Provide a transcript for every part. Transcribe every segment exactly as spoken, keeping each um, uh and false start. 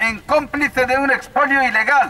en cómplice de un expolio ilegal.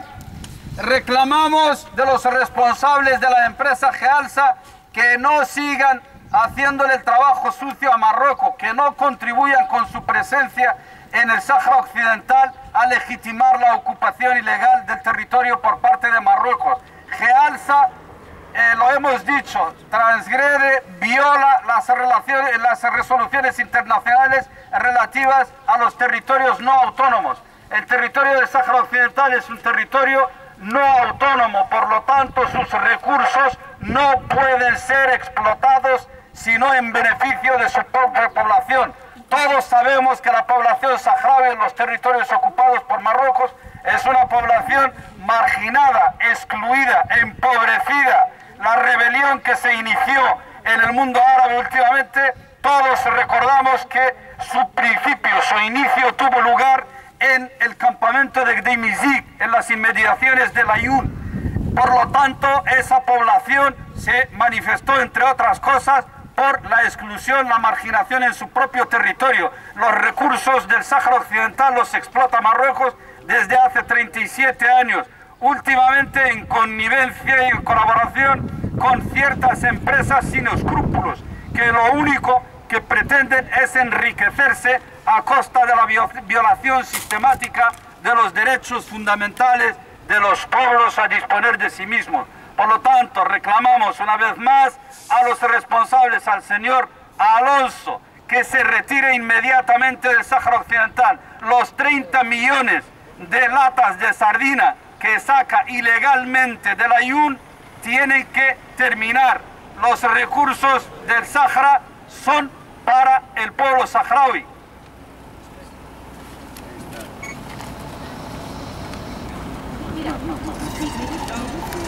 Reclamamos de los responsables de la empresa Jealsa que no sigan haciéndole el trabajo sucio a Marruecos, que no contribuyan con su presencia en el Sáhara Occidental a legitimar la ocupación ilegal del territorio por parte de Marruecos. Jealsa, eh, lo hemos dicho, transgrede, viola las, relaciones, las resoluciones internacionales relativas a los territorios no autónomos. El territorio del Sáhara Occidental es un territorio no autónomo, por lo tanto sus recursos no pueden ser explotados sino en beneficio de su propia población. Todos sabemos que la población saharaui en los territorios ocupados por Marruecos es una población marginada, excluida, empobrecida. La rebelión que se inició en el mundo árabe últimamente, todos recordamos que su principio, su inicio tuvo lugar en el campamento de Gdeimizik, en las inmediaciones del Aaiún. Por lo tanto, esa población se manifestó, entre otras cosas, por la exclusión, la marginación en su propio territorio. Los recursos del Sáhara Occidental los explota Marruecos desde hace treinta y siete años, últimamente en connivencia y en colaboración con ciertas empresas sin escrúpulos, que lo único que pretenden es enriquecerse a costa de la violación sistemática de los derechos fundamentales de los pueblos a disponer de sí mismos. Por lo tanto, reclamamos una vez más a los responsables, al señor Alonso, que se retire inmediatamente del Sáhara Occidental. Los treinta millones de latas de sardina que saca ilegalmente del Aaiún tienen que terminar. Los recursos del Sáhara son para el pueblo saharaui. Mira,